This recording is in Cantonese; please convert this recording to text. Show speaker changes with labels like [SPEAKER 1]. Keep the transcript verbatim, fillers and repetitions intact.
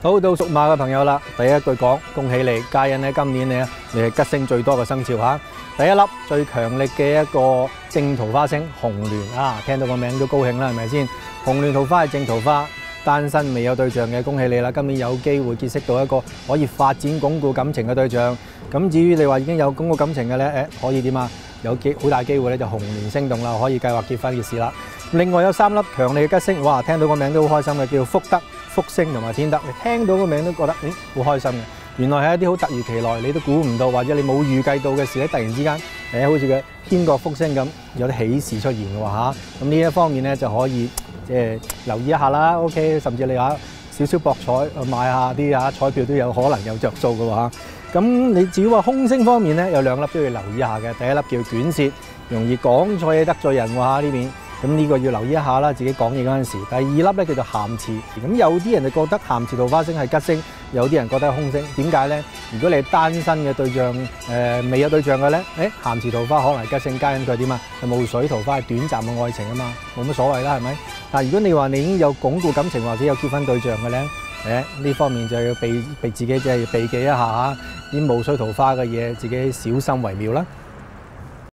[SPEAKER 1] 好到屬馬嘅朋友啦，第一句講恭喜你，皆因咧今年咧你係吉星最多嘅生肖嚇。第一粒最強力嘅一個正桃花星紅鸞啊，聽到個名都高興啦，係咪先？紅鸞桃花係正桃花，單身未有對象嘅，恭喜你啦！今年有機會結識到一個可以發展鞏固感情嘅對象。咁至於你話已經有鞏固感情嘅咧，誒可以點啊？有機好大機會咧就紅鸞星動啦，可以計劃結婚嘅事啦。另外有三粒強力嘅吉星，哇！聽到個名都好開心嘅，叫福德、福星同埋天德。你聽到個名都覺得，誒好開心嘅。原來係一啲好突如其來，你都估唔到或者你冇預計到嘅事咧，突然之間誒好似個天國福星咁，有啲喜事出現嘅喎嚇。咁呢一方面咧就可以即係留意一下啦。OK， 甚至你話少少博彩買下啲啊彩票都有可能有着數嘅喎嚇。咁你至於話空星方面咧，有兩粒都要留意一下嘅。第一粒叫捲舌，容易講錯嘢得罪人喎嚇呢邊。咁呢個要留意一下啦，自己講嘢嗰陣時。第二粒咧叫做咸池，咁有啲人就覺得咸池桃花星係吉星，有啲人覺得係空星。點解咧？如果你係單身嘅對象，誒、呃、未有對象嘅咧，誒咸池桃花可能係吉星，加因佢點啊？係霧水桃花係短暫嘅愛情啊嘛，冇乜所謂啦，係咪？但係如果你話你已經有鞏固感情或者有結婚對象嘅咧，誒呢方面就要避避自己即係避忌一下嚇，啲霧水桃花嘅嘢自己小心為妙啦。